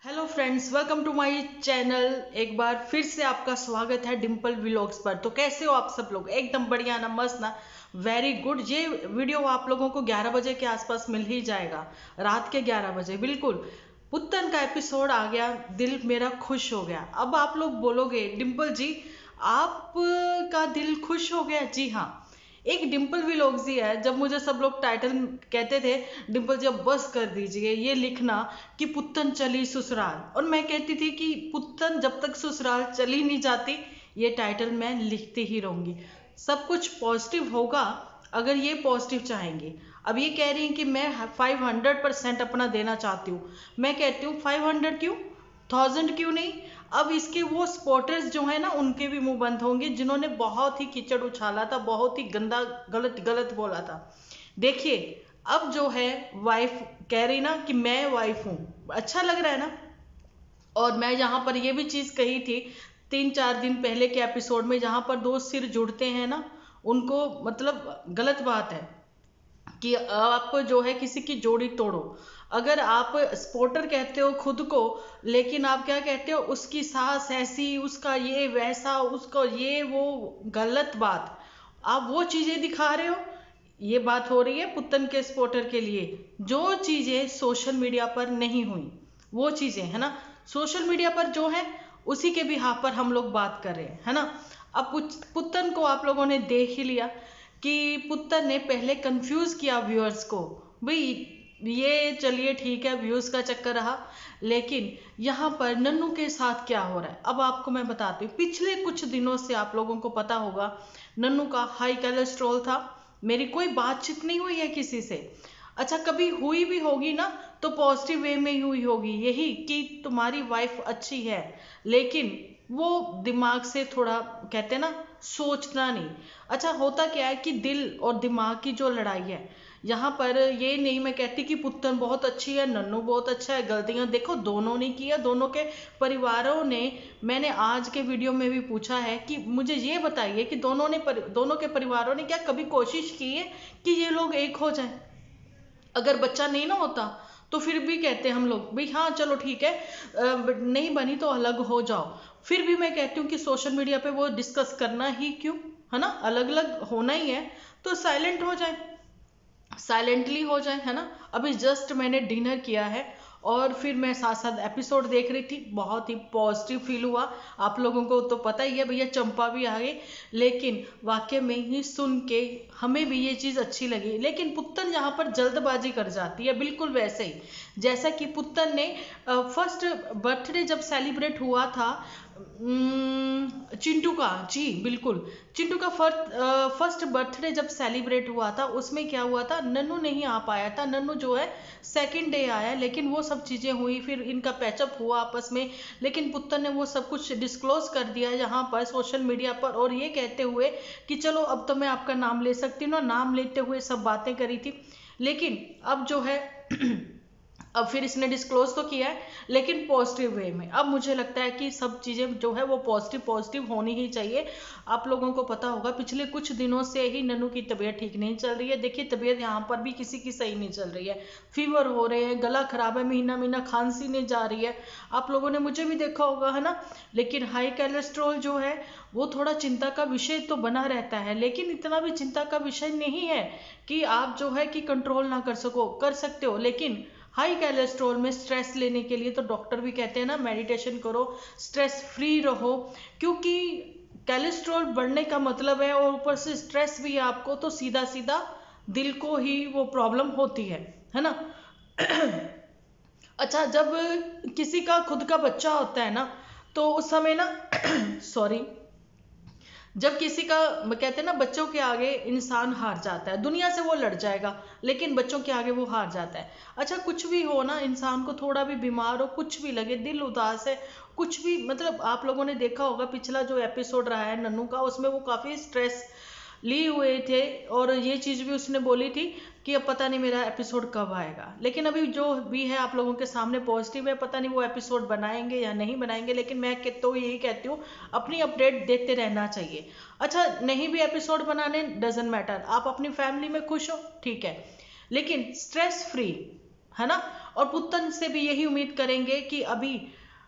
Hello friends, welcome to my channel. एक बार फिर से आपका स्वागत है डिम्पल व्लॉग्स पर। तो कैसे हो आप सब लोग? एकदम बढ़िया ना, मस्त ना, वेरी गुड। ये वीडियो आप लोगों को 11 बजे के आसपास मिल ही जाएगा, रात के 11 बजे बिल्कुल। पुत्तन का एपिसोड आ गया, दिल मेरा खुश हो गया। अब आप लोग बोलोगे डिम्पल जी आप का दिल खुश हो गया? जी हाँ, एक डिम्पल व्लॉग्स ही है। जब मुझे सब लोग टाइटल कहते थे डिम्पल जी अब बस कर दीजिए ये लिखना कि पुत्तन चली ससुराल, और मैं कहती थी कि पुत्तन जब तक ससुराल चली नहीं जाती ये टाइटल मैं लिखती ही रहूंगी। सब कुछ पॉजिटिव होगा अगर ये पॉजिटिव चाहेंगे। अब ये कह रही हैं कि मैं 500% अपना देना चाहती हूँ। मैं कहती हूँ 500 क्यों, 1000 क्यों नहीं। अब इसके वो सपोर्टर्स जो है ना उनके भी मुंह बंद होंगे, जिन्होंने बहुत ही कीचड़ उछाला था, बहुत ही गंदा गलत गलत बोला था। देखिए अब जो है वाइफ कह रही ना कि मैं वाइफ हूं, अच्छा लग रहा है ना। और मैं यहाँ पर ये भी चीज कही थी 3-4 दिन पहले के एपिसोड में, जहां पर दो सिर जुड़ते हैं ना उनको मतलब गलत बात है कि आप जो है किसी की जोड़ी तोड़ो। अगर आप स्पोर्टर कहते हो खुद को, लेकिन आप क्या कहते हो, उसकी सास ऐसी, उसका ये वैसा, उसको ये वो, गलत बात। आप वो चीजें दिखा रहे हो। ये बात हो रही है पुत्तन के सपोर्टर के लिए, जो चीजें सोशल मीडिया पर नहीं हुई वो चीजें है ना, सोशल मीडिया पर जो है उसी के बिहाफ पर हम लोग बात कर रहे हैं, है ना। अब पुत्तन को आप लोगों ने देख ही लिया कि पुत्तन ने पहले कंफ्यूज किया व्यूअर्स को। भाई ये चलिए ठीक है, व्यूज का चक्कर रहा, लेकिन यहाँ पर नन्नू के साथ क्या हो रहा है अब आपको मैं बताती हूँ। पिछले कुछ दिनों से आप लोगों को पता होगा नन्नू का हाई कोलेस्ट्रॉल था। मेरी कोई बातचीत नहीं हुई है किसी से। अच्छा कभी हुई भी होगी ना तो पॉजिटिव वे में ही हुई होगी, यही कि तुम्हारी वाइफ अच्छी है, लेकिन वो दिमाग से थोड़ा कहते हैं ना सोचना नहीं। अच्छा होता क्या है कि दिल और दिमाग की जो लड़ाई है, यहाँ पर ये नहीं मैं कहती कि पुत्तन बहुत अच्छी है, नन्नू बहुत अच्छा है। गलतियां देखो दोनों ने की है, दोनों के परिवारों ने। मैंने आज के वीडियो में भी पूछा है कि मुझे ये बताइए कि दोनों के परिवारों ने क्या कभी कोशिश की है कि ये लोग एक हो जाएं। अगर बच्चा नहीं ना होता तो फिर भी कहते हम लोग भाई हाँ चलो ठीक है, नहीं बनी तो अलग हो जाओ। फिर भी मैं कहती हूँ कि सोशल मीडिया पे वो डिस्कस करना ही क्यों, है ना। अलग अलग होना ही है तो साइलेंट हो जाए, साइलेंटली हो जाए, है ना। अभी जस्ट मैंने डिनर किया है और फिर मैं साथ साथ एपिसोड देख रही थी, बहुत ही पॉजिटिव फील हुआ। आप लोगों को तो पता ही है भैया, चंपा भी आ गई, लेकिन वाक्य में ही सुन के हमें भी ये चीज अच्छी लगी। लेकिन पुत्तन यहाँ पर जल्दबाजी कर जाती है, बिल्कुल वैसे ही जैसा कि पुत्तन ने फर्स्ट बर्थडे जब सेलिब्रेट हुआ था चिंटू का, जी बिल्कुल, चिंटू का फर्स्ट बर्थडे जब सेलिब्रेट हुआ था उसमें क्या हुआ था, नन्नू नहीं आ पाया था। नन्नू जो है सेकंड डे आया, लेकिन वो सब चीजें हुई, फिर इनका पैचअप हुआ आपस में। लेकिन पुत्तर ने वो सब कुछ डिस्क्लोज कर दिया यहाँ पर सोशल मीडिया पर, और ये कहते हुए कि चलो अब तो मैं आपका नाम ले सकती हूँ ना, नाम लेते हुए सब बातें करी थी। लेकिन अब जो है अब फिर इसने डिस्क्लोज तो किया है, लेकिन पॉजिटिव वे में। अब मुझे लगता है कि सब चीजें जो है वो पॉजिटिव पॉजिटिव होनी ही चाहिए। आप लोगों को पता होगा पिछले कुछ दिनों से ही नन्नू की तबीयत ठीक नहीं चल रही है। देखिए तबीयत यहाँ पर भी किसी की सही नहीं चल रही है, फीवर हो रहे हैं, गला खराब है, महीना महीना खांसी नहीं जा रही है। आप लोगों ने मुझे भी देखा होगा, है ना। लेकिन हाई कोलेस्ट्रॉल जो है वो थोड़ा चिंता का विषय तो बना रहता है, लेकिन इतना भी चिंता का विषय नहीं है कि आप जो है कि कंट्रोल ना कर सकते हो। लेकिन हाई कोलेस्ट्रॉल में स्ट्रेस लेने के लिए तो डॉक्टर भी कहते हैं ना मेडिटेशन करो, स्ट्रेस फ्री रहो, क्योंकि कोलेस्ट्रॉल बढ़ने का मतलब है और ऊपर से स्ट्रेस भी है आपको, तो सीधा सीधा दिल को ही वो प्रॉब्लम होती है ना। अच्छा जब किसी का खुद का बच्चा होता है ना तो उस समय ना सॉरी, जब किसी का कहते हैं ना बच्चों के आगे इंसान हार जाता है, दुनिया से वो लड़ जाएगा लेकिन बच्चों के आगे वो हार जाता है। अच्छा कुछ भी हो ना, इंसान को थोड़ा भी बीमार हो, कुछ भी लगे, दिल उदास है, कुछ भी मतलब आप लोगों ने देखा होगा पिछला जो एपिसोड रहा है नन्नू का, उसमें वो काफी स्ट्रेस लिए हुए थे, और ये चीज भी उसने बोली थी कि अब पता नहीं मेरा एपिसोड कब आएगा। लेकिन अभी जो भी है आप लोगों के सामने पॉजिटिव है, पता नहीं वो एपिसोड बनाएंगे या नहीं बनाएंगे, लेकिन मैं तो यही कहती हूँ अपनी अपडेट देते रहना चाहिए। अच्छा नहीं भी एपिसोड बनाने डजेंट मैटर, आप अपनी फैमिली में खुश हो ठीक है, लेकिन स्ट्रेस फ्री, है ना। और पुत्तन से भी यही उम्मीद करेंगे कि अभी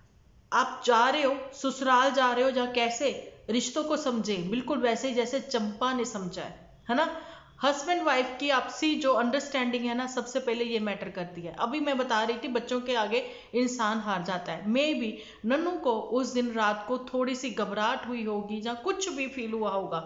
आप जा रहे हो, ससुराल जा रहे हो, जहाँ कैसे रिश्तों को समझे, बिल्कुल वैसे ही जैसे चंपा ने समझा है ना। हस्बैंड वाइफ की आपसी जो अंडरस्टैंडिंग है ना, सबसे पहले ये मैटर करती है। अभी मैं बता रही थी बच्चों के आगे इंसान हार जाता है। मे भी नन्नू को उस दिन रात को थोड़ी सी घबराहट हुई होगी, या कुछ भी फील हुआ होगा,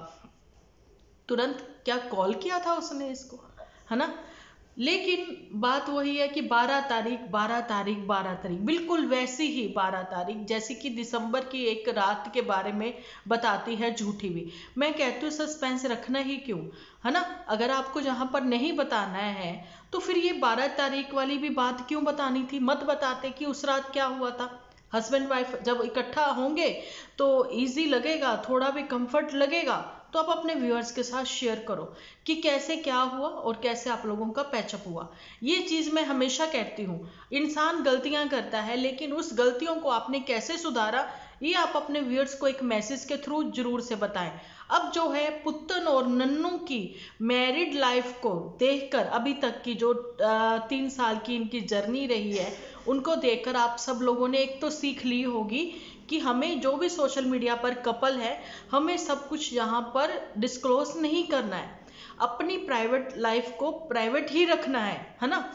तुरंत क्या कॉल किया था उसने इसको, है ना। लेकिन बात वही है कि 12 तारीख 12 तारीख 12 तारीख, बिल्कुल वैसी ही 12 तारीख जैसी कि दिसंबर की एक रात के बारे में बताती है झूठी भी। मैं कहती हूँ सस्पेंस रखना ही क्यों, है ना। अगर आपको जहां पर नहीं बताना है तो फिर ये 12 तारीख वाली भी बात क्यों बतानी थी, मत बताते कि उस रात क्या हुआ था। हस्बैंड वाइफ जब इकट्ठा होंगे तो इजी लगेगा, थोड़ा भी कंफर्ट लगेगा। तो आप अपने व्यूअर्स के साथ शेयर करो कि कैसे क्या हुआ और कैसे आप लोगों का पैचअप हुआ। ये चीज मैं हमेशा कहती हूँ, इंसान गलतियां करता है, लेकिन उस गलतियों को आपने कैसे सुधारा, ये आप अपने व्यूअर्स को एक मैसेज के थ्रू जरूर से बताएं। अब जो है पुत्तन और नन्नू की मैरिड लाइफ को देखकर, अभी तक की जो 3 साल की इनकी जर्नी रही है, उनको देखकर आप सब लोगों ने एक तो सीख ली होगी कि हमें जो भी सोशल मीडिया पर कपल है, हमें सब कुछ यहाँ पर डिस्क्लोज नहीं करना है, अपनी प्राइवेट लाइफ को प्राइवेट ही रखना है ना।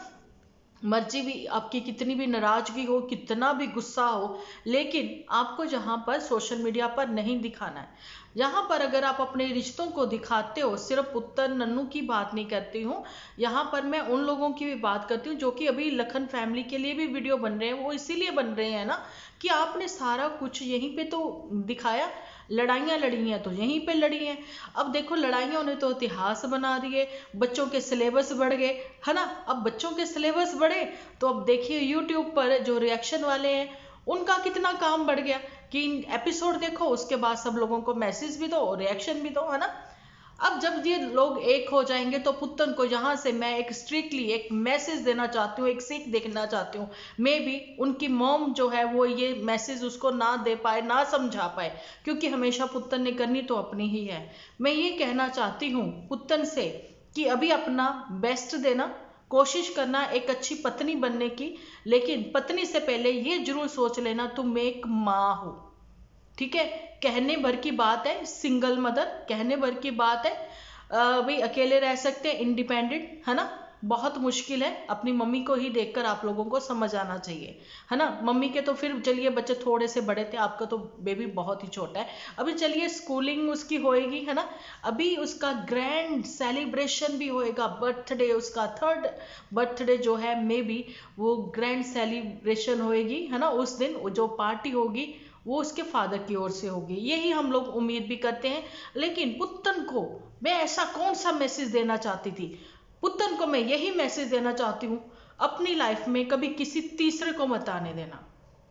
मर्जी भी आपकी कितनी भी नाराजगी हो, कितना भी गुस्सा हो, लेकिन आपको जहां पर सोशल मीडिया पर नहीं दिखाना है। यहाँ पर अगर आप अपने रिश्तों को दिखाते हो, सिर्फ पुत्तर नन्नू की बात नहीं करती हूँ, यहाँ पर मैं उन लोगों की भी बात करती हूँ जो कि अभी लखन फैमिली के लिए भी वीडियो बन रहे हैं। वो इसीलिए बन रहे हैं ना कि आपने सारा कुछ यहीं पे तो दिखाया, लड़ाइयाँ लड़ी हैं तो यहीं पे लड़ी हैं। अब देखो लड़ाइयों ने तो इतिहास बना दिए, बच्चों के सिलेबस बढ़ गए, है ना। अब बच्चों के सिलेबस बढ़े तो अब देखिए यूट्यूब पर जो रिएक्शन वाले हैं उनका कितना काम बढ़ गया कि एपिसोड देखो, उसके बाद सब लोगों को मैसेज भी दो, रिएक्शन भी दो, है ना। अब जब ये लोग एक हो जाएंगे तो पुत्तन को यहाँ से मैं एक स्ट्रिक्टली एक मैसेज देना चाहती हूँ, एक सीख देखना चाहती हूँ। मे बी उनकी मॉम जो है वो ये मैसेज उसको ना दे पाए, ना समझा पाए, क्योंकि हमेशा पुत्तन ने करनी तो अपनी ही है। मैं ये कहना चाहती हूँ पुत्तन से कि अभी अपना बेस्ट देना, कोशिश करना एक अच्छी पत्नी बनने की, लेकिन पत्नी से पहले ये जरूर सोच लेना तुम एक माँ हो, ठीक है। कहने भर की बात है, सिंगल मदर कहने भर की बात है, भाई अकेले रह सकते हैं, इंडिपेंडेंट, है ना। बहुत मुश्किल है, अपनी मम्मी को ही देखकर आप लोगों को समझ आना चाहिए, है ना। मम्मी के तो फिर चलिए बच्चे थोड़े से बड़े थे, आपका तो बेबी बहुत ही छोटा है, अभी चलिए स्कूलिंग उसकी होएगी, है ना। अभी उसका ग्रैंड सेलिब्रेशन भी होएगा, बर्थडे उसका 3rd बर्थडे जो है, मे बी वो ग्रैंड सेलिब्रेशन होएगी, है ना। उस दिन जो पार्टी होगी वो उसके फादर की ओर से होगी, यही हम लोग उम्मीद भी करते हैं। लेकिन पुत्तन को मैं ऐसा कौन सा मैसेज देना चाहती थी, पुत्तन को मैं यही मैसेज देना चाहती हूँ, अपनी लाइफ में कभी किसी तीसरे को मत आने देना,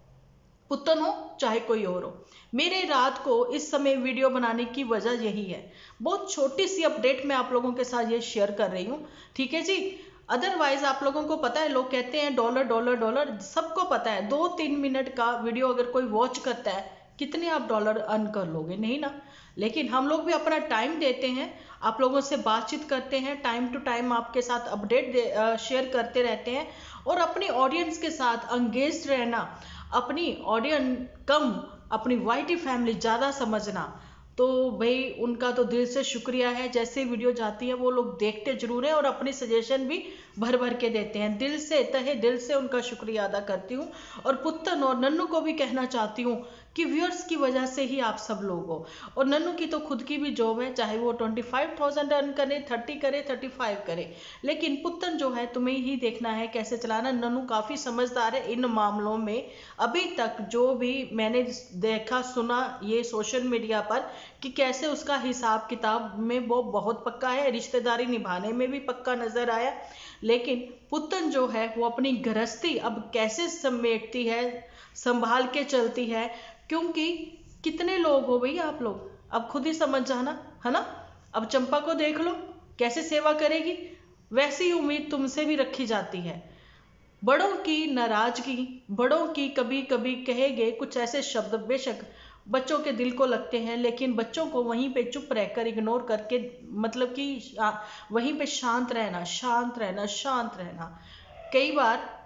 पुत्तन हो चाहे कोई और हो। मेरे रात को इस समय वीडियो बनाने की वजह यही है, बहुत छोटी सी अपडेट मैं आप लोगों के साथ ये शेयर कर रही हूँ, ठीक है जी। अदरवाइज आप लोगों को पता है, लोग कहते हैं डॉलर डॉलर डॉलर, सबको पता है 2-3 मिनट का वीडियो अगर कोई वॉच करता है, कितने आप डॉलर अर्न कर लोगे, नहीं ना। लेकिन हम लोग भी अपना टाइम देते हैं, आप लोगों से बातचीत करते हैं, टाइम टू टाइम आपके साथ अपडेट शेयर करते रहते हैं, और अपनी ऑडियंस के साथ एंगेज रहना, अपनी ऑडियंस कम, अपनी वाईटी फैमिली ज़्यादा समझना, तो भाई उनका तो दिल से शुक्रिया है। जैसे वीडियो जाती है वो लोग देखते जरूर हैं और अपनी सजेशन भी भर भर के देते हैं, दिल से, तहे दिल से उनका शुक्रिया अदा करती हूँ। और पुत्तन और नन्नू को भी कहना चाहती हूँ कि व्यूअर्स की वजह से ही आप सब लोग हो। और नन्नू की तो खुद की भी जॉब है, चाहे वो 25,000 अर्न करे, 30 करे, 35 करे, लेकिन पुत्तन जो है तुम्हें ही देखना है कैसे चलाना। नन्नू काफ़ी समझदार है इन मामलों में, अभी तक जो भी मैंने देखा सुना ये सोशल मीडिया पर कि कैसे उसका हिसाब किताब में वो बहुत पक्का है, रिश्तेदारी निभाने में भी पक्का नजर आया। लेकिन पुत्तन जो है वो अपनी गृहस्थी अब कैसे समेटती है, संभाल के चलती है, क्योंकि कितने लोग हो भैया आप लोग, अब खुद ही समझ जाना, है ना। अब चंपा को देख लो कैसे सेवा करेगी, वैसी उम्मीद तुमसे भी रखी जाती है। बड़ों की नाराजगी, बड़ों की कभी कभी कहेगे कुछ ऐसे शब्द बेशक बच्चों के दिल को लगते हैं, लेकिन बच्चों को वहीं पे चुप रहकर इग्नोर करके, मतलब कि वहीं पे शांत रहना, शांत रहना, शांत रहना। कई बार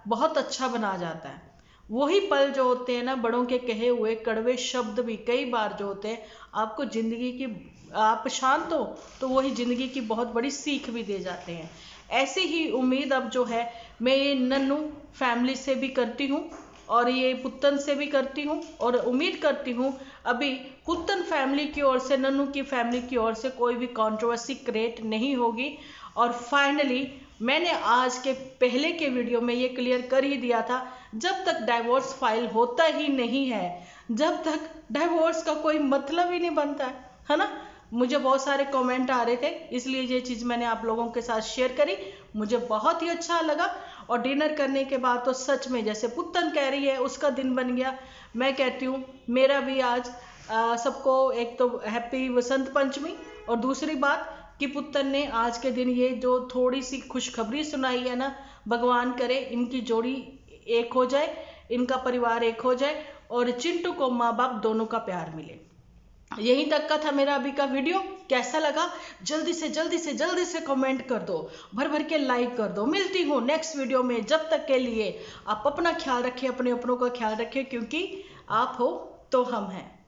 बहुत अच्छा बना जाता है। वही पल जो होते हैं ना, बड़ों के कहे हुए कड़वे शब्द भी कई बार जो होते हैं आपको जिंदगी की, आप शांत हो तो वही जिंदगी की बहुत बड़ी सीख भी दे जाते हैं। ऐसी ही उम्मीद अब जो है मैं ये नन्नू फैमिली से भी करती हूँ और ये पुत्तन से भी करती हूँ, और उम्मीद करती हूँ अभी पुत्तन फैमिली की ओर से, नन्नू की फैमिली की ओर से कोई भी कंट्रोवर्सी क्रिएट नहीं होगी। और फाइनली मैंने आज के पहले के वीडियो में ये क्लियर कर ही दिया था, जब तक डाइवोर्स फाइल होता ही नहीं है, जब तक डाइवोर्स का कोई मतलब ही नहीं बनता है ना। मुझे बहुत सारे कमेंट आ रहे थे, इसलिए ये चीज़ मैंने आप लोगों के साथ शेयर करी। मुझे बहुत ही अच्छा लगा। और डिनर करने के बाद तो सच में जैसे पुत्तन कह रही है उसका दिन बन गया, मैं कहती हूँ मेरा भी आज सबको एक तो हैप्पी वसंत पंचमी, और दूसरी बात कि पुत्तन ने आज के दिन ये जो थोड़ी सी खुशखबरी सुनाई है ना, भगवान करे इनकी जोड़ी एक हो जाए, इनका परिवार एक हो जाए और चिंटू को माँ बाप दोनों का प्यार मिले। यहीं तक का था मेरा अभी का वीडियो। कैसा लगा जल्दी से कमेंट कर दो, भर भर के लाइक कर दो। मिलती हूँ नेक्स्ट वीडियो में, जब तक के लिए आप अपना ख्याल रखें, अपने अपनों का ख्याल रखें, क्योंकि आप हो तो हम हैं।